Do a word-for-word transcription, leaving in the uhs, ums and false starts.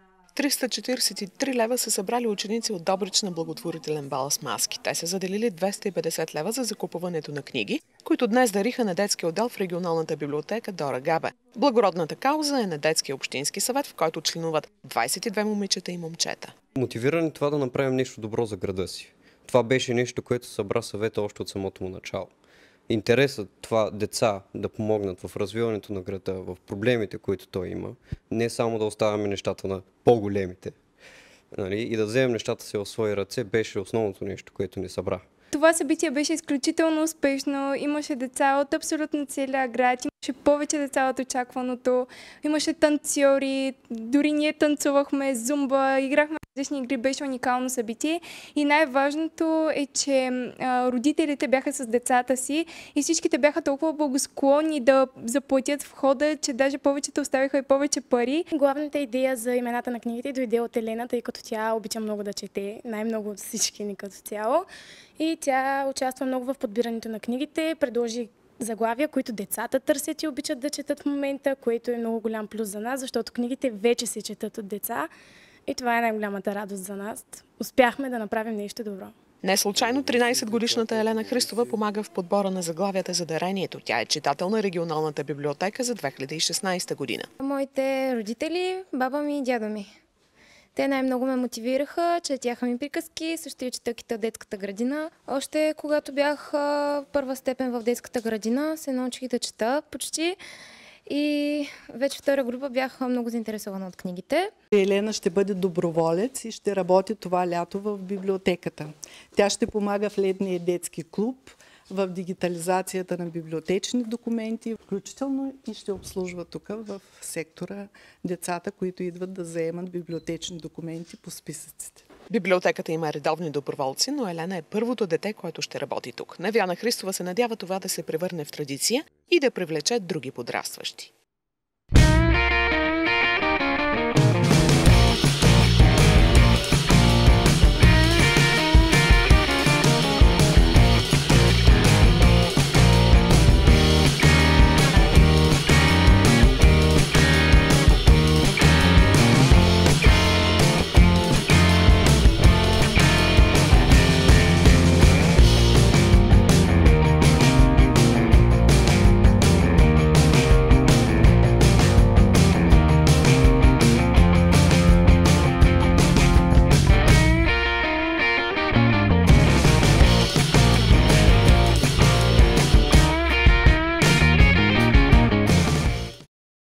триста четиридесет и три лева са събрали ученици от Добрична благотворителен бал с маски. Те са заделили двеста и петдесет лева за закупуването на книги, които днес дариха на детския отдел в регионалната библиотека Дора Габе. Благородната кауза е на детския общински съвет, в който членуват двадесет и две момичета и момчета. Мотивирани това да направим нещо добро за града си. Това беше нещо, което събра съвета още от самото му начало. Интересът това деца да помогнат в развиването на града, в проблемите, които той има, не само да оставяме нещата на по-големите, нали, и да вземем нещата си в свои ръце, беше основното нещо, което ни събра. Това събитие беше изключително успешно. Имаше деца от абсолютно целия град, имаше повече деца от очакваното, имаше танцори, дори ние танцувахме зумба, играхме различни игри, беше уникално събитие. И най-важното е, че а, родителите бяха с децата си и всичките бяха толкова благосклонни да заплатят входа, че даже повечето оставиха и повече пари. Главната идея за имената на книгите дойде от Елена, тъй като тя обича много да чете, най-много от всички ни като цяло. И тя участва много в подбирането на книгите, предложи заглавия, които децата търсят и обичат да четат в момента, което е много голям плюс за нас, защото книгите вече се четат от деца и това е най-голямата радост за нас. Успяхме да направим нещо добро. Не случайно тринадесетгодишната Елена Христова помага в подбора на заглавията за дарението. Тя е читател на регионалната библиотека за две хиляди и шестнадесета година. Моите родители, баба ми и дядо ми. Те най-много ме мотивираха, четяха ми приказки, също и четъките от детската градина. Още когато бях първа степен в детската градина, се научих да чета почти. И вече втора група бях много заинтересована от книгите. Елена ще бъде доброволец и ще работи това лято в библиотеката. Тя ще помага в летния детски клуб, в дигитализацията на библиотечни документи, включително и ще обслужва тук в сектора децата, които идват да заемат библиотечни документи по списъците. Библиотеката има редовни доброволци, но Елена е първото дете, което ще работи тук. Невяна Христова се надява това да се превърне в традиция и да привлече други подрастващи.